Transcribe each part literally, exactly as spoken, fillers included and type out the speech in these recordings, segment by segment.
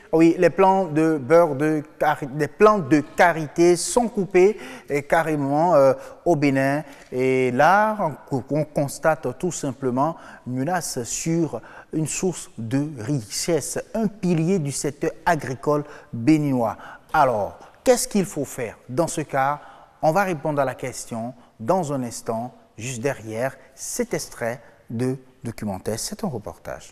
Oui, les plants de beurre de karité, les plants de karité sont coupés et carrément euh, au Bénin. Et là, on, on constate tout simplement une menace sur une source de richesse, un pilier du secteur agricole béninois. Alors, qu'est-ce qu'il faut faire dans ce cas? On va répondre à la question dans un instant, juste derrière cet extrait de documentaire. C'est un reportage.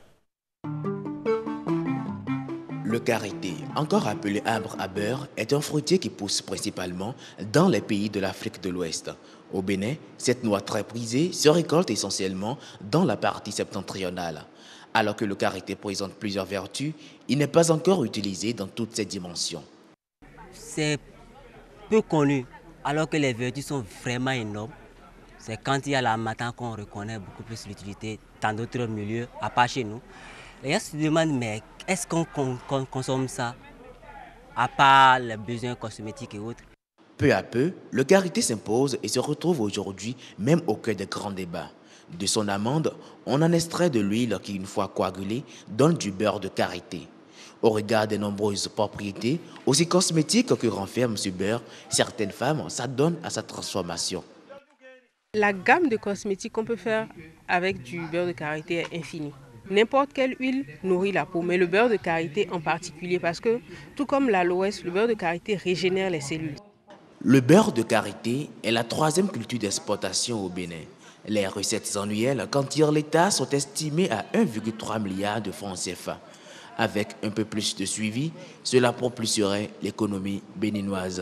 Le karité, encore appelé arbre à beurre, est un fruitier qui pousse principalement dans les pays de l'Afrique de l'Ouest. Au Bénin, cette noix très prisée se récolte essentiellement dans la partie septentrionale. Alors que le karité présente plusieurs vertus, il n'est pas encore utilisé dans toutes ses dimensions. C'est peu connu, alors que les vertus sont vraiment énormes. C'est quand il y a la matin qu'on reconnaît beaucoup plus l'utilité dans d'autres milieux, à part chez nous. Les gens se demandent, mais est-ce qu'on consomme ça, à part les besoins cosmétiques et autres? Peu à peu, le karité s'impose et se retrouve aujourd'hui même au cœur des grands débats. De son amande, on en extrait de l'huile qui, une fois coagulée, donne du beurre de karité. Au regard des nombreuses propriétés, aussi cosmétiques que renferme ce beurre, certaines femmes s'adonnent à sa transformation. La gamme de cosmétiques qu'on peut faire avec du beurre de karité est infinie. N'importe quelle huile nourrit la peau, mais le beurre de karité en particulier, parce que tout comme l'aloès, le beurre de karité régénère les cellules. Le beurre de karité est la troisième culture d'exportation au Bénin. Les recettes annuelles qu'en tire l'État sont estimées à un virgule trois milliard de francs C F A. Avec un peu plus de suivi, cela propulserait l'économie béninoise.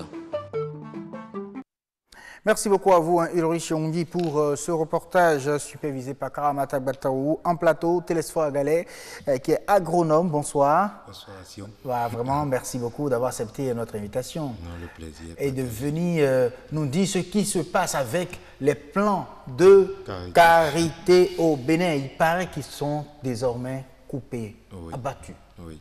Merci beaucoup à vous, hein, Ulrich Yongdi, pour euh, ce reportage supervisé par Karamata Bataou en plateau, Télésphore Galais, euh, qui est agronome. Bonsoir. Bonsoir, Sion. Voilà, vraiment, merci beaucoup d'avoir accepté notre invitation. Non, le plaisir. Et de venir euh, nous dire ce qui se passe avec les plans de karité, karité au Bénin. Il paraît qu'ils sont désormais coupés, oui. abattus. Oui,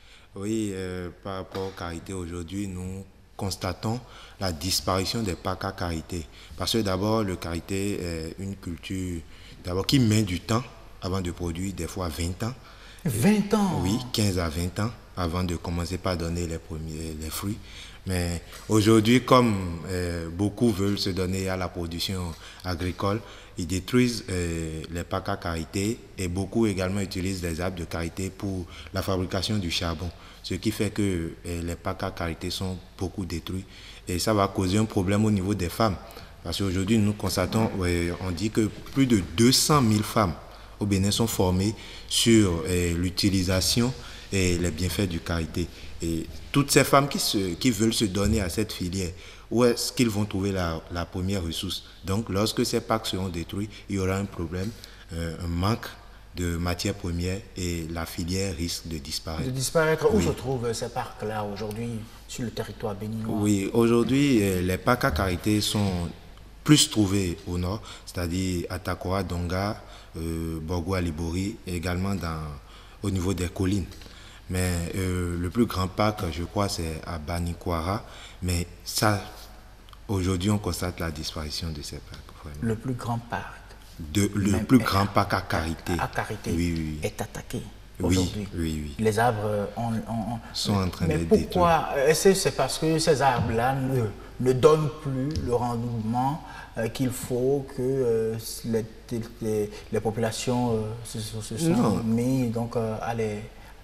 oui euh, par rapport au karité aujourd'hui, nous constatons la disparition des packs à karité. Parce que d'abord, le karité est une culture d'abord qui met du temps avant de produire, des fois vingt ans. vingt ans? Oui, quinze à vingt ans avant de commencer par donner les premiers les fruits. Mais aujourd'hui, comme euh, beaucoup veulent se donner à la production agricole, ils détruisent euh, les packs à karité et beaucoup également utilisent des arbres de karité pour la fabrication du charbon. Ce qui fait que euh, les packs à karité sont beaucoup détruits et ça va causer un problème au niveau des femmes. Parce qu'aujourd'hui, nous constatons, euh, on dit que plus de deux cent mille femmes au Bénin sont formées sur euh, l'utilisation et les bienfaits du karité. Et toutes ces femmes qui, se, qui veulent se donner à cette filière, où est-ce qu'ils vont trouver la, la première ressource? Donc, lorsque ces packs seront détruits, il y aura un problème, euh, un manque de matières premières et la filière risque de disparaître. De disparaître. Oui. Où se trouvent ces parcs-là aujourd'hui sur le territoire béninois? Oui, aujourd'hui, les packs à karité sont plus trouvés au nord, c'est-à-dire à Takora, Donga, euh, Borgo Alibori, et également dans, au niveau des collines. Mais euh, le plus grand parc, je crois, c'est à Banikwara. Mais ça, aujourd'hui, on constate la disparition de ces parcs. Vraiment. Le plus grand parc de, Le Même plus grand parc à karité. À karité oui, oui, oui. est attaqué oui, aujourd'hui. Oui, oui. Les arbres ont, ont, ont, sont en train d'être détruits. Mais pourquoi? Est-ce que c'est parce que ces arbres-là ne, ne donnent plus le rendement euh, qu'il faut que euh, les, les, les populations euh, se, se sont mises donc, euh, à les...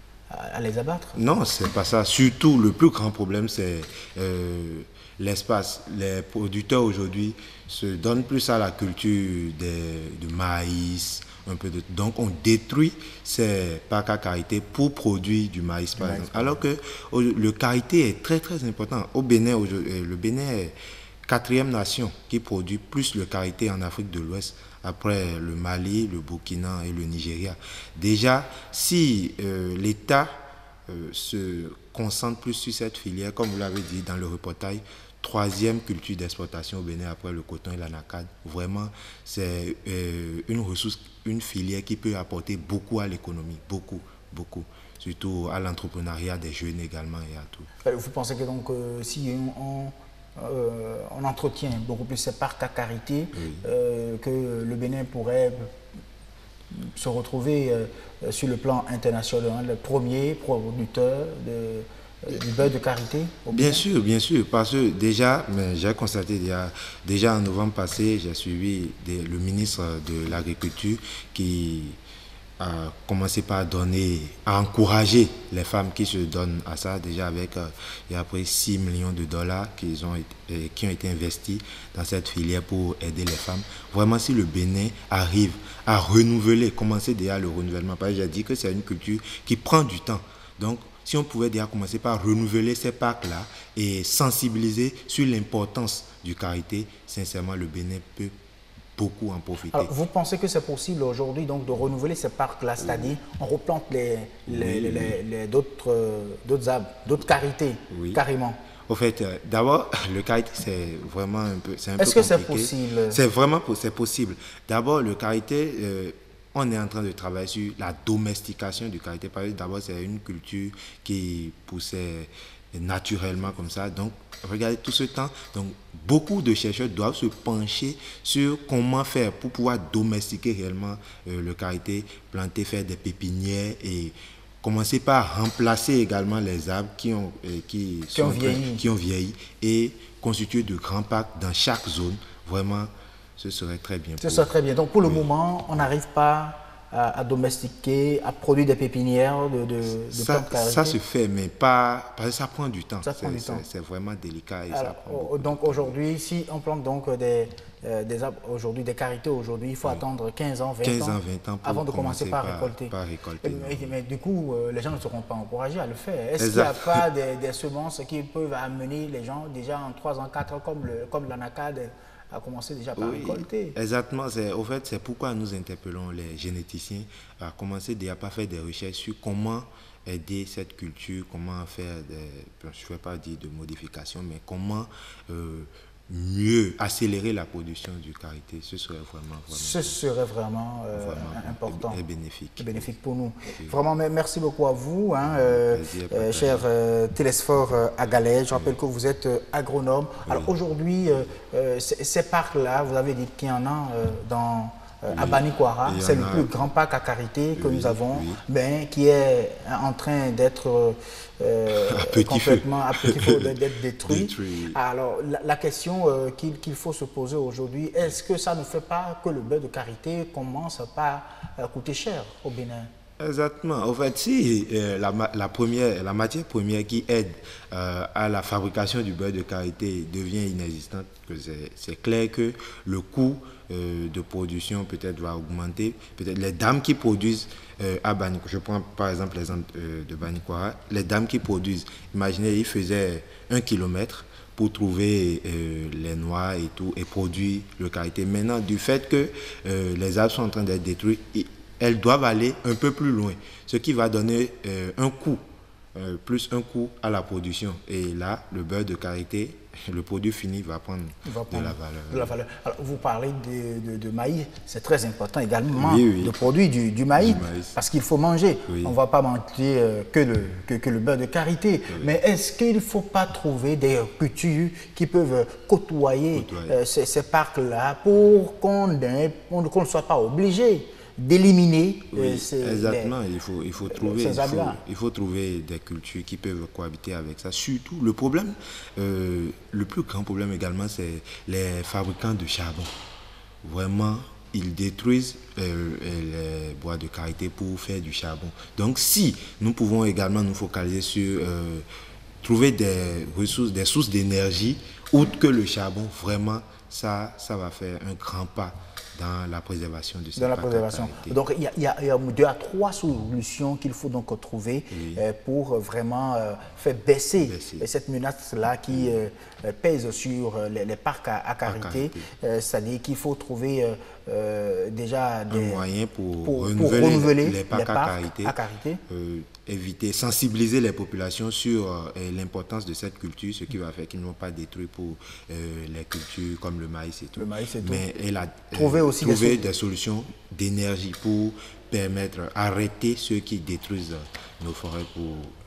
à les abattre? Non, c'est pas ça. Surtout, le plus grand problème, c'est euh, l'espace. Les producteurs aujourd'hui se donnent plus à la culture de, de maïs, un peu de... Donc, on détruit ces packs à karité pour produire du maïs, par exemple. Alors que le karité est très, très important. Au Bénin, le Bénin est quatrième nation qui produit plus le karité en Afrique de l'Ouest, après le Mali, le Burkina et le Nigeria. Déjà, si euh, l'État euh, se concentre plus sur cette filière, comme vous l'avez dit dans le reportage, troisième culture d'exportation au Bénin après le coton et l'anacade, vraiment, c'est euh, une ressource, une filière qui peut apporter beaucoup à l'économie, beaucoup, beaucoup. Surtout à l'entrepreneuriat des jeunes également et à tout. Vous pensez que donc, euh, si on... Euh, on entretient beaucoup plus ces parcs à karité, oui. euh, que le Bénin pourrait se retrouver euh, sur le plan international, le premier producteur de, euh, du beurre de karité au Bénin? Bien sûr, bien sûr, parce que déjà, j'ai constaté déjà, déjà en novembre passé, j'ai suivi des, le ministre de l'Agriculture qui a commencé par donner, à encourager les femmes qui se donnent à ça, déjà avec euh, il y a après six millions de dollars qui ont, été, qui ont été investis dans cette filière pour aider les femmes. Vraiment, si le Bénin arrive à renouveler, commencer déjà le renouvellement, parce que j'ai dit que c'est une culture qui prend du temps. Donc, si on pouvait déjà commencer par renouveler ces parcs-là et sensibiliser sur l'importance du karité, sincèrement, le Bénin peut beaucoup en profiter. Alors, vous pensez que c'est possible aujourd'hui donc de renouveler ces parcs-là, c'est-à-dire on replante les, les, oui, les, oui. les d'autres euh, d'autres arbres, d'autres karités, oui. carrément. Au fait, euh, d'abord, le karité, c'est vraiment un peu, c'est un Est-ce peu que c'est possible? C'est vraiment c'est possible. D'abord, le karité, euh, on est en train de travailler sur la domestication du karité. D'abord, c'est une culture qui poussait naturellement comme ça. Donc, regardez tout ce temps. Donc, beaucoup de chercheurs doivent se pencher sur comment faire pour pouvoir domestiquer réellement euh, le karité, planter, faire des pépinières et commencer par remplacer également les arbres qui ont, euh, qui, qui, ont vieilli. qui ont vieilli et constituer de grands parcs dans chaque zone. Vraiment, ce serait très bien. Ce serait très bien. Donc, pour le oui. moment, on n'arrive pas À, à domestiquer, à produire des pépinières de, de, de ça, plantes karité. Ça se fait, mais pas, parce que ça prend du temps. Ça prend du temps. C'est vraiment délicat et Alors, ça prend beaucoup donc aujourd'hui, si on plante donc des, euh, des arbres aujourd'hui, des karités aujourd'hui, il faut oui. attendre quinze ans, vingt quinze ans, ans, vingt ans pour avant de commencer par, par récolter. Par récolter mais, mais du coup, euh, les gens ne seront pas encouragés à le faire. Est-ce qu'il n'y a pas des, des semences qui peuvent amener les gens déjà en trois ans, quatre ans, comme, le, comme l'anacade a commencé déjà par oui, récolter. Exactement. Au fait, c'est pourquoi nous interpellons les généticiens à commencer déjà par faire des recherches sur comment aider cette culture, comment faire des, je ne vais pas dire de modifications, mais comment euh, mieux accélérer la production du karité. Ce serait vraiment, vraiment Ce serait vraiment, euh, vraiment important et bénéfique. Et bénéfique pour nous. Oui. Vraiment, merci beaucoup à vous, hein, euh, euh, cher euh, Télésphore euh, Agalès. Je rappelle oui. que vous êtes euh, agronome. Oui. Alors aujourd'hui, euh, euh, ces parcs-là, vous avez dit qu'il y en a euh, dans... Euh, oui. à Banikwara, c'est le plus grand parc à karité que oui, nous avons, oui. ben, qui est en train d'être euh, complètement à petit feu d'être détruit. détruit. Alors la, la question euh, qu'il qu'il faut se poser aujourd'hui, est-ce que ça ne fait pas que le beurre de karité commence par euh, coûter cher au Bénin? Exactement. En fait, si euh, la, la, première, la matière première qui aide euh, à la fabrication du beurre de karité devient inexistante, c'est clair que le coût euh, de production peut-être va augmenter. Peut-être les dames qui produisent euh, à Banikwara, je prends par exemple l'exemple euh, de Banikwara, les dames qui produisent, imaginez, ils faisaient un kilomètre pour trouver euh, les noix et tout, et produire le karité. Maintenant, du fait que euh, les arbres sont en train d'être détruits, elles doivent aller un peu plus loin, ce qui va donner euh, un coût, euh, plus un coût à la production. Et là, le beurre de karité, le produit fini va prendre, va prendre de la valeur. De la valeur. Alors, vous parlez de, de, de maïs, c'est très important également oui, oui. de produire du, du, maïs, du maïs, parce qu'il faut manger. Oui. On ne va pas manger euh, que, le, que, que le beurre de karité. Oui. Mais est-ce qu'il ne faut pas trouver des cultures qui peuvent côtoyer, côtoyer. Euh, ces, ces parcs-là pour qu'on ne soit pas obligé d'éliminer oui, euh, ces, exactement, les, il, faut, il, faut trouver, il, faut, il faut trouver des cultures qui peuvent cohabiter avec ça. Surtout, le problème, euh, le plus grand problème également, c'est les fabricants de charbon. Vraiment, ils détruisent euh, les bois de karité pour faire du charbon. Donc, si nous pouvons également nous focaliser sur euh, trouver des ressources, des sources d'énergie, autres que le charbon, vraiment, ça, ça va faire un grand pas dans la préservation de cette Dans la préservation. Donc, il y, y, y a deux à trois solutions qu'il faut donc trouver oui. euh, pour vraiment euh, faire baisser, baisser. cette menace-là qui oui. euh, pèse sur les, les parcs à, à karité. Euh, C'est-à-dire qu'il faut trouver euh, euh, déjà des moyens pour, pour, renouveler, pour renouveler les parcs, les parcs à karité. À karité. Euh, éviter, sensibiliser les populations sur euh, l'importance de cette culture, ce qui va faire qu'ils ne vont pas détruire pour euh, les cultures comme le maïs et tout. Le maïs et Mais tout. Et la, trouver euh, aussi trouver des, des solutions d'énergie pour permettre, arrêter ceux qui détruisent nos forêts pour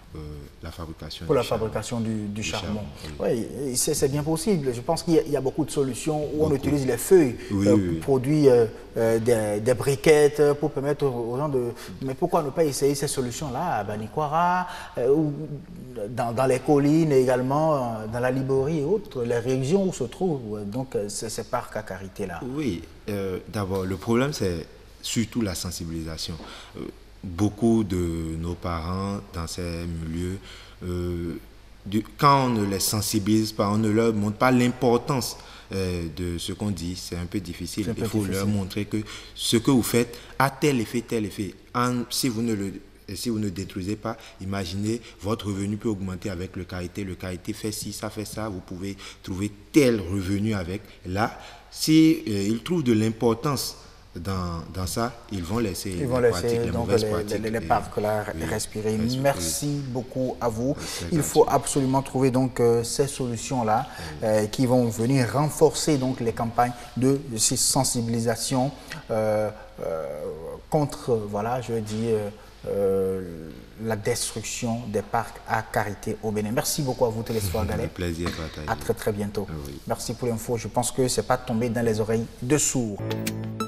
euh, la fabrication Pour du la charbon. fabrication du, du Du charbon. charbon, Oui, c'est bien possible. Je pense qu'il y, y a beaucoup de solutions où Beaucoup. on utilise les feuilles Oui, euh, oui, pour oui. produire euh, euh, des, des briquettes, euh, pour permettre aux, aux gens de... Mais pourquoi ne pas essayer ces solutions-là à Banikwara, euh, ou dans, dans les collines et également euh, dans la Liborie et autres, les régions où se trouvent euh, donc euh, ces, ces parcs à karité-là? Oui, euh, d'abord, le problème, c'est surtout la sensibilisation. Euh, beaucoup de nos parents dans ces milieux, euh, de, quand on ne les sensibilise pas, on ne leur montre pas l'importance euh, de ce qu'on dit, c'est un peu difficile. C'est un peu Il faut difficile. leur montrer que ce que vous faites a tel effet, tel effet. En, si vous ne le si vous ne détruisez pas, imaginez, votre revenu peut augmenter avec le karité. Le karité fait ci, ça fait ça, vous pouvez trouver tel revenu avec. Là, si euh, ils trouvent de l'importance dans, dans ça, ils vont laisser Ils vont les laisser pratiques, les donc mauvaises les, pratiques. les, les et- parcs là oui, respirer. respirer. Merci beaucoup à vous. C'est Il gentil. faut absolument trouver donc euh, ces solutions là euh, qui vont venir renforcer donc les campagnes de, de ces sensibilisations euh, euh, contre euh, voilà je dis euh, euh, la destruction des parcs à karité au Bénin. Merci beaucoup à vous Télésphore Le Galais. plaisir partagé. À très très bientôt. Ah oui. Merci pour l'info. Je pense que c'est pas tombé dans les oreilles de sourds.